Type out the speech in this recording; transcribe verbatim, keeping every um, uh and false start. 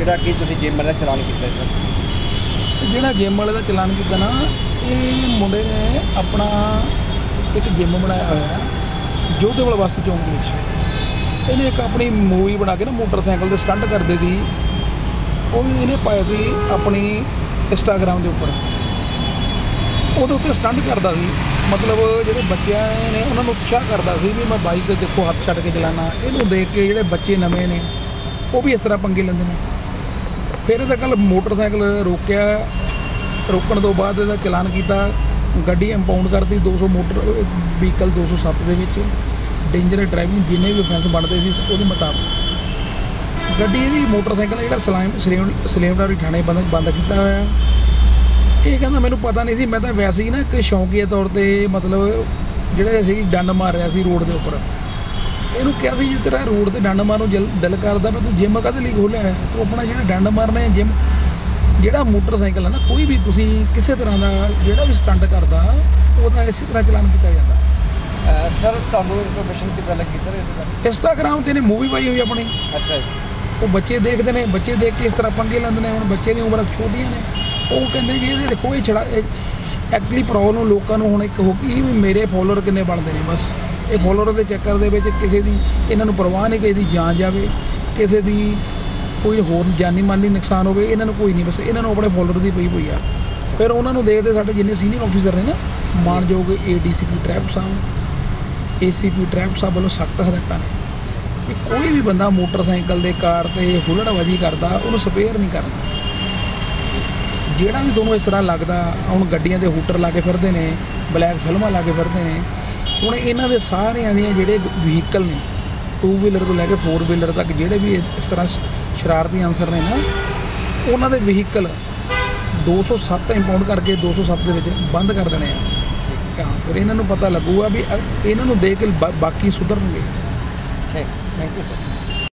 ਜਿਹੜਾ ਕਿ ਤੁਸੀਂ ਜਿਮ ਵਾਲਾ ਚਲਾਨ ਕੀਤਾ ਸਰ? ਜਿਹੜਾ ਜਿਮ ਵਾਲੇ ਦਾ ਚਲਾਨ ਕੀਤਾ ਨਾ, ਇਹ ਮੁੰਡੇ ਨੇ ਆਪਣਾ ਇੱਕ ਜਿਮ ਬਣਾਇਆ ਹੋਇਆ ਜੋਧੇਵਾਲ ਵਾਸਤੇ ਚੌਂਕ ਦੇ ਵਿੱਚ। ਇਹਨੇ ਇੱਕ ਆਪਣੀ ਮੂਵੀ ਬਣਾ ਕੇ ਨਾ ਮੋਟਰਸਾਈਕਲ ਦੇ ਸਟੰਟ ਕਰਦੇ ਦੀ, ਉਹ ਵੀ ਇਹਨੇ ਪਾਇਆ ਸੀ ਆਪਣੀ ਇੰਸਟਾਗ੍ਰਾਮ ਦੇ ਉੱਪਰ। ਉਹਦੇ ਉੱਤੇ ਸਟੰਟ ਕਰਦਾ ਸੀ, ਮਤਲਬ ਜਿਹੜੇ ਬੱਚਿਆਂ ਨੇ ਉਹਨਾਂ ਨੂੰ ਉਤਸ਼ਾਹ ਕਰਦਾ ਸੀ ਵੀ ਮੈਂ ਬਾਈਕ ਤੇ ਦੇਖੋ ਹੱਥ ਛੱਡ ਕੇ ਚਲਾਉਣਾ। ਇਹਨੂੰ ਦੇਖ ਕੇ ਜਿਹੜੇ ਬੱਚੇ ਨਵੇਂ ਨੇ ਉਹ ਵੀ ਇਸ ਤਰ੍ਹਾਂ ਪੰਗੇ ਲੈਂਦੇ ਨੇ। ਫਿਰ ਇਹਦਾ ਕੱਲ੍ਹ ਮੋਟਰਸਾਈਕਲ ਰੋਕਿਆ, ਰੋਕਣ ਤੋਂ ਬਾਅਦ ਇਹਦਾ ਚਲਾਨ ਕੀਤਾ, ਗੱਡੀ ਇੰਪਾਊਂਡ ਕਰਤੀ ਦੋ ਸੌ ਮੋਟਰ ਵਹੀਕਲ ਦੋ ਸੌ ਸੱਤ ਦੇ ਵਿੱਚ, ਡੇਂਜਰਸ ਡਰਾਈਵਿੰਗ ਜਿੰਨੇ ਵੀ ਅਫੈਂਸ ਬਣਦੇ ਸੀ ਉਹਦੇ ਮੁਤਾਬਕ। ਗੱਡੀ ਇਹਦੀ ਮੋਟਰਸਾਈਕਲ ਜਿਹੜਾ ਸਲਾਮ ਸਲੇਮ ਸਲੇਮਡਾਰੀ ਥਾਣੇ ਬੰਦ ਬੰਦ ਕੀਤਾ ਹੋਇਆ। ਇਹ ਕਹਿੰਦਾ ਮੈਨੂੰ ਪਤਾ ਨਹੀਂ ਸੀ, ਮੈਂ ਤਾਂ ਵੈਸੇ ਹੀ ਨਾ ਇੱਕ ਸ਼ੌਂਕੀਆ ਤੌਰ 'ਤੇ ਮਤਲਬ ਜਿਹੜੇ ਅਸੀਂ ਡੰਡ ਮਾਰ ਰਿਹਾ ਸੀ ਰੋਡ ਦੇ ਉੱਪਰ। ਇਹਨੂੰ ਕਿਹਾ ਸੀ ਜੇ ਤੇਰਾ ਰੋਡ 'ਤੇ ਡੰਡ ਮਾਰਨ ਨੂੰ ਜਲ ਦਿਲ ਕਰਦਾ ਮੈਂ ਤੂੰ ਜਿੰਮ ਕਾਹਦੇ ਲਈ ਖੋਲ੍ਹਿਆ ਹੈ? ਤੂੰ ਆਪਣਾ ਜਿਹੜਾ ਡੰਡ ਮਾਰਨਾ ਹੈ ਜਿੰਮ। ਜਿਹੜਾ ਮੋਟਰਸਾਈਕਲ ਹੈ ਨਾ, ਕੋਈ ਵੀ ਤੁਸੀਂ ਕਿਸੇ ਤਰ੍ਹਾਂ ਦਾ ਜਿਹੜਾ ਵੀ ਸਟੰਟ ਕਰਦਾ ਉਹਦਾ ਇਸੇ ਤਰ੍ਹਾਂ ਚਲਾਨ ਕੀਤਾ ਜਾਂਦਾ। ਸਰ ਤੁਹਾਨੂੰ ਇਨਫੋਰਮੇਸ਼ਨ ਕਿੱਦਾਂ ਲੱਗੀ ਸਰ ਇਹਦੇ ਬਾਰੇ? ਇੰਸਟਾਗ੍ਰਾਮ 'ਤੇ ਇਹਨੇ ਮੂਵੀ ਪਾਈ ਹੋਈ ਆਪਣੀ। ਅੱਛਾ ਜੀ। ਉਹ ਬੱਚੇ ਦੇਖਦੇ ਨੇ, ਬੱਚੇ ਦੇਖ ਕੇ ਇਸ ਤਰ੍ਹਾਂ ਪੰਗੇ ਲੈਂਦੇ ਨੇ। ਹੁਣ ਬੱਚੇ ਦੀਆਂ ਉਮਰਾਂ ਛੋਟੀਆਂ ਨੇ, ਉਹ ਕਹਿੰਦੇ ਕਿ ਇਹਦੇ ਦੇਖੋ ਇਹ ਛੜਾ ਐਕਚੁਅਲੀ ਪ੍ਰੋਬਲਮ ਲੋਕਾਂ ਨੂੰ ਹੁਣ ਇੱਕ ਹੋ ਗਈ ਵੀ ਮੇਰੇ ਫੋਲੋਅਰ ਕਿੰਨੇ ਬਣਦੇ ਨੇ। ਬਸ ਇਹ ਫੋਲੋਅਰ ਦੇ ਚੱਕਰ ਦੇ ਵਿੱਚ ਕਿਸੇ ਦੀ ਇਹਨਾਂ ਨੂੰ ਪਰਵਾਹ ਨਹੀਂ, ਕਿਸੇ ਦੀ ਜਾਨ ਜਾਵੇ, ਕਿਸੇ ਦੀ ਕੋਈ ਹੋਰ ਜਾਨੀ ਮਾਲੀ ਨੁਕਸਾਨ ਹੋਵੇ, ਇਹਨਾਂ ਨੂੰ ਕੋਈ ਨਹੀਂ। ਬਸ ਇਹਨਾਂ ਨੂੰ ਆਪਣੇ ਫੋਲੋਅਰ ਦੀ ਪਈ ਪਈ ਆ। ਫਿਰ ਉਹਨਾਂ ਨੂੰ ਦੇਖਦੇ ਸਾਡੇ ਜਿੰਨੇ ਸੀਨੀਅਰ ਆਫੀਸਰ ਨੇ ਨਾ, ਮਾਣਯੋਗ A D C P traffic ਸਾਹਿਬ, ਏ ਸੀ ਪੀ ਟ੍ਰੈਫਿਕ ਸਾਹਿਬ ਵੱਲੋਂ ਸਖਤ ਹਦਾਇਤਾਂ ਨੇ ਵੀ ਕੋਈ ਵੀ ਬੰਦਾ ਮੋਟਰਸਾਈਕਲ ਦੇ ਕਾਰ 'ਤੇ ਹੁੱਲੜਬਾਜ਼ੀ ਕਰਦਾ ਉਹਨੂੰ ਸਪੇਅਰ ਨਹੀਂ ਕਰਨਾ। ਜਿਹੜਾ ਵੀ ਤੁਹਾਨੂੰ ਇਸ ਤਰ੍ਹਾਂ ਲੱਗਦਾ, ਹੁਣ ਗੱਡੀਆਂ ਦੇ ਹੂਟਰ ਲਾ ਕੇ ਫਿਰਦੇ ਨੇ, ਬਲੈਕ ਫਿਲਮਾਂ ਲਾ ਕੇ ਫਿਰਦੇ ਨੇ। ਹੁਣ ਇਹਨਾਂ ਦੇ ਸਾਰਿਆਂ ਦੀਆਂ ਜਿਹੜੇ ਵਹੀਕਲ ਨੇ ਟੂ ਵੀਲਰ ਤੋਂ ਲੈ ਕੇ ਫੋਰ ਵੀਲਰ ਤੱਕ ਜਿਹੜੇ ਵੀ ਇਸ ਤਰ੍ਹਾਂ ਸ਼ਰਾਰਤੀ ਅਨਸਰ ਨੇ ਨਾ, ਉਹਨਾਂ ਦੇ ਵਹੀਕਲ ਦੋ ਸੌ ਸੱਤ ਇੰਪਾਊਂਡ ਕਰਕੇ ਦੋ ਸੌ ਸੱਤ ਦੇ ਵਿੱਚ ਬੰਦ ਕਰ ਦੇਣੇ ਆ। ਫਿਰ ਇਹਨਾਂ ਨੂੰ ਪਤਾ ਲੱਗੂਗਾ ਵੀ ਇਹਨਾਂ ਨੂੰ ਦੇਖ ਕੇ ਬਾਕੀ ਸੁਧਰਨਗੇ। ਠੀਕ, ਥੈਂਕ ਯੂ ਸਰ।